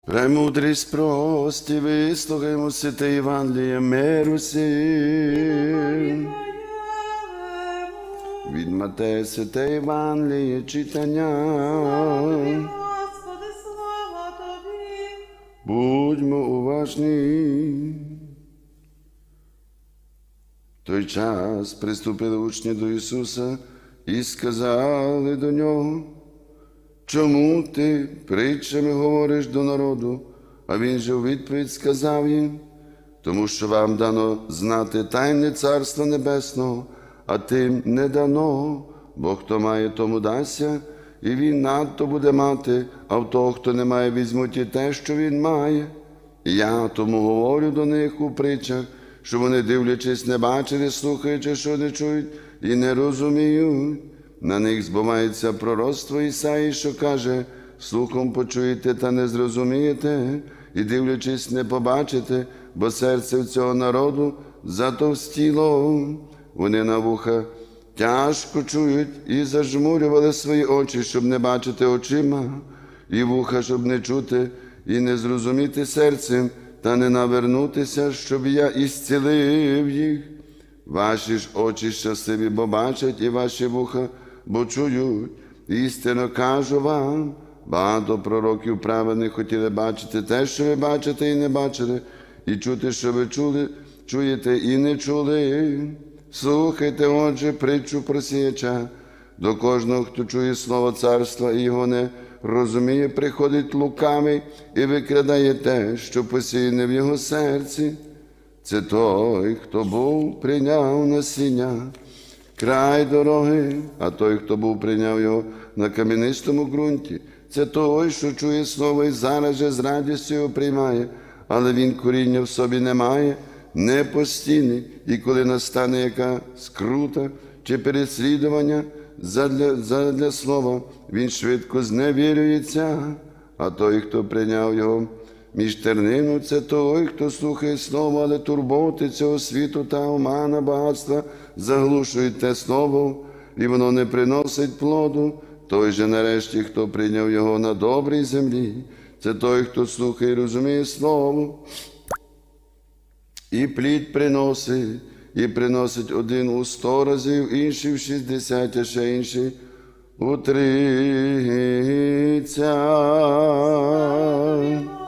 Премудрість прості, вислухаймо святе Євангеліє миру сім. Від Матея святе Євангеліє читання. Господи, слава Тобі. Будьмо уважні. В той час приступили учні до Ісуса і сказали до Нього: чому ти притчами говориш до народу? А Він же у відповідь сказав їм: тому що вам дано знати тайни Царства Небесного, а тим не дано, бо хто має, тому дасться, і він надто буде мати, а в того, хто не має, візьмуть і те, що він має. І я тому говорю до них у притчах, що вони, дивлячись, не бачать, слухаючи, що не чують, і не розуміють. На них збувається пророцтво Ісаї, що каже: слухом почуєте та не зрозумієте, і дивлячись, не побачите, бо серце в цього народу затовстіло. Вони на вуха тяжко чують і зажмурювали свої очі, щоб не бачити очима, і вуха, щоб не чути і не зрозуміти серцем, та не навернутися, щоб я ісцілив їх. Ваші ж очі щасливі, бо бачать, і ваші вуха, бо чують. Істинно кажу вам, багато пророків праведних хотіли бачити те, що ви бачите і не бачили, і чути, що ви чули, чуєте і не чули. Слухайте, отже, притчу про сіяча. До кожного, хто чує слово царства і його не розуміє, приходить лукавий і викрадає те, що посіяне в його серці. Це той, хто був, прийняв насіння край дороги, а той, хто був, прийняв його на кам'янистому ґрунті. Це той, що чує слово і зараз же з радістю його приймає, але він коріння в собі не має, не постійний, і коли настане яка скрута чи переслідування задля слова, він швидко зневірюється. А той, хто прийняв його між тернину, це той, хто слухає слово, але турботи цього світу та омана багатства заглушують те слово, і воно не приносить плоду. Той же нарешті, хто прийняв його на добрій землі, це той, хто слухає і розуміє слово, і плід приносить, і приносить один у 100 разів, інший в 60, а ще інший у 30.